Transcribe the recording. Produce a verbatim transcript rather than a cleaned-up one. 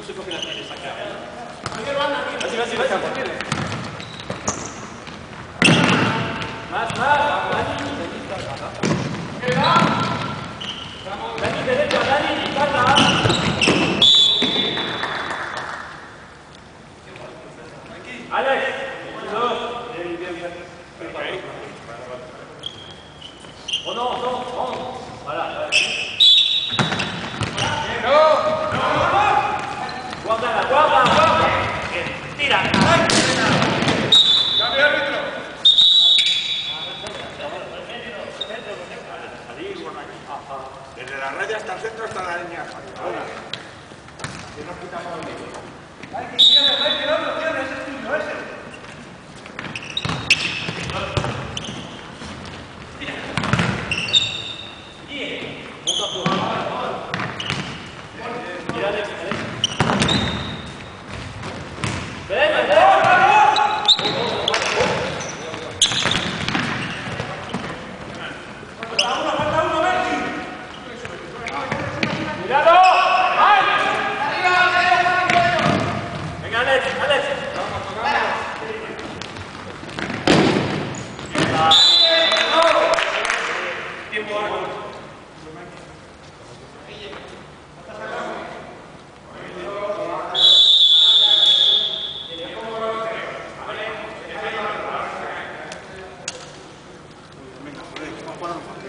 sé por qué la tienes acá, ¿eh? Así, así, así. Más, más. Dani, derecha, Dani, izquierda. Alex, dos. Bien, bien, bien. Oh no, no, no. Voilà, voilà. Guárdala, guárdala. Tira. Cambio árbitro. Desde la raya hasta el centro hasta la línea. Que no quitamos el límite. Hay que cierre, hay que otro cierre, ese es tuyo, ese. Bueno,